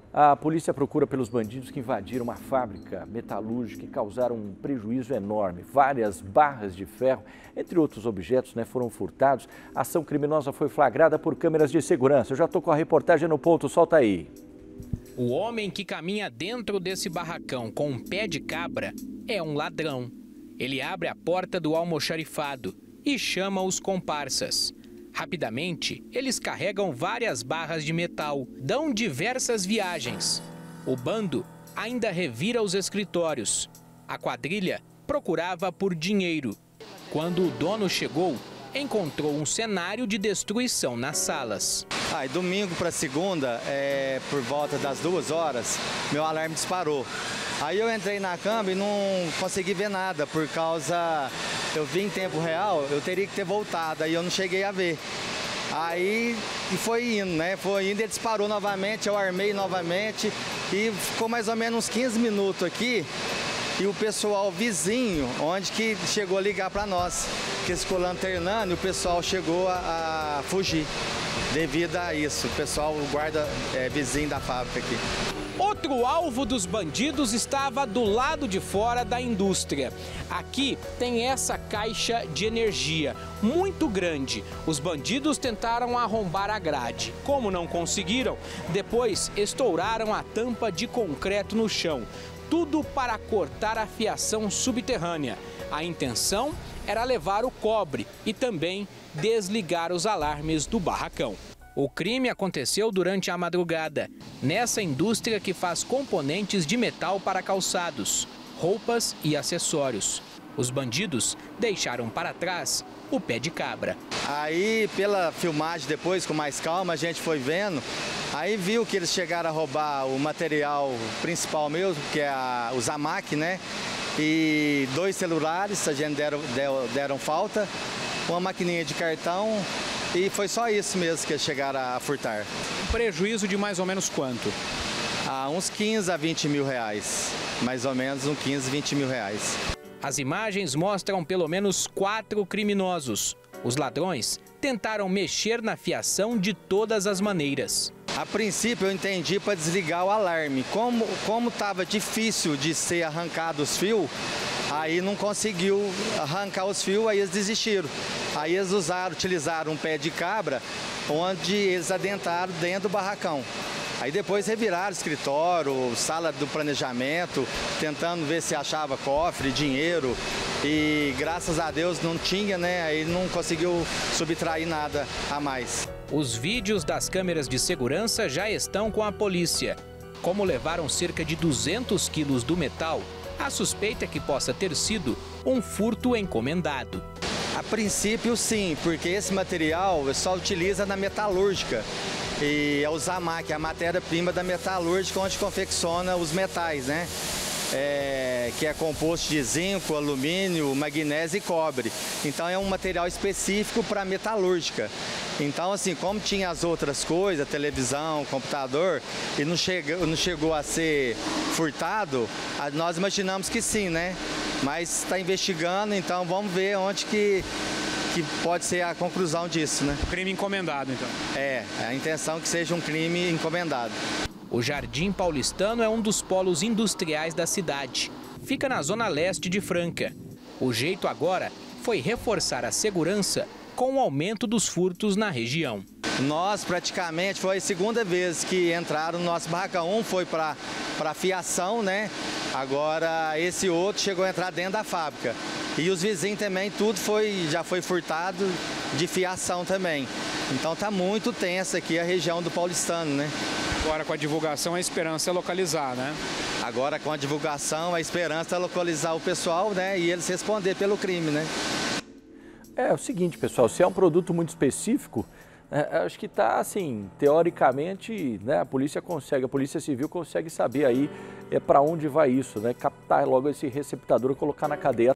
A polícia procura pelos bandidos que invadiram uma fábrica metalúrgica e causaram um prejuízo enorme. Várias barras de ferro, entre outros objetos, foram furtados. A ação criminosa foi flagrada por câmeras de segurança. Eu já estou com a reportagem no ponto, solta aí. O homem que caminha dentro desse barracão com um pé de cabra é um ladrão. Ele abre a porta do almoxarifado e chama os comparsas. Rapidamente, eles carregam várias barras de metal, dão diversas viagens. O bando ainda revira os escritórios. A quadrilha procurava por dinheiro. Quando o dono chegou, encontrou um cenário de destruição nas salas. E domingo para segunda, por volta das 2 horas, meu alarme disparou. Aí eu entrei na câmera e não consegui ver nada, por causa, eu vi em tempo real, eu teria que ter voltado, aí eu não cheguei a ver. Aí foi indo, ele disparou novamente, eu armei novamente e ficou mais ou menos uns 15 minutos aqui. E o pessoal vizinho, onde que chegou a ligar para nós, que ficou lanternando e o pessoal chegou a fugir devido a isso. O pessoal, o guarda vizinho da fábrica aqui. Outro alvo dos bandidos estava do lado de fora da indústria. Aqui tem essa caixa de energia, muito grande. Os bandidos tentaram arrombar a grade. Como não conseguiram, depois estouraram a tampa de concreto no chão. Tudo para cortar a fiação subterrânea. A intenção era levar o cobre e também desligar os alarmes do barracão. O crime aconteceu durante a madrugada, nessa indústria que faz componentes de metal para calçados, roupas e acessórios. Os bandidos deixaram para trás o pé de cabra. Aí, pela filmagem depois, com mais calma, a gente foi vendo, aí viu que eles chegaram a roubar o material principal mesmo, que é o Zamac, e 2 celulares, a gente deram falta, uma maquininha de cartão. E foi só isso mesmo que eles chegaram a furtar. Um prejuízo de mais ou menos quanto? Uns 15 a 20 mil reais. Mais ou menos uns 15, 20 mil reais. As imagens mostram pelo menos 4 criminosos. Os ladrões tentaram mexer na fiação de todas as maneiras. A princípio eu entendi para desligar o alarme. Como estava difícil de ser arrancado os fios, aí não conseguiu arrancar os fios, aí eles desistiram. Aí eles utilizaram um pé de cabra, onde eles adentraram dentro do barracão. Aí depois reviraram o escritório, sala do planejamento, tentando ver se achava cofre, dinheiro. E graças a Deus não tinha, Aí não conseguiu subtrair nada a mais. Os vídeos das câmeras de segurança já estão com a polícia. Como levaram cerca de 200 quilos do metal, a suspeita é que possa ter sido um furto encomendado. A princípio sim, porque esse material só utiliza na metalúrgica. E é o Zamac, a matéria-prima da metalúrgica, onde confecciona os metais, que é composto de zinco, alumínio, magnésio e cobre. Então é um material específico para metalúrgica. Então, assim, como tinha as outras coisas, televisão, computador, e não chegou a ser furtado, nós imaginamos que sim, Mas está investigando, então vamos ver onde que pode ser a conclusão disso, Crime encomendado, então. A intenção é que seja um crime encomendado. O Jardim Paulistano é um dos polos industriais da cidade. Fica na zona leste de Franca. O jeito agora foi reforçar a segurança com o aumento dos furtos na região. Nós praticamente foi a segunda vez que entraram no nosso barracão. Um foi para fiação, Agora esse outro chegou a entrar dentro da fábrica. E os vizinhos também, tudo já foi furtado de fiação também. Então tá muito tensa aqui a região do Paulistano, Agora com a divulgação a esperança é localizar, Agora com a divulgação a esperança é localizar o pessoal, E eles responder pelo crime, É o seguinte, pessoal, se é um produto muito específico, acho que está assim, teoricamente, a Polícia Civil consegue saber aí para onde vai isso, captar logo esse receptador e colocar na cadeia.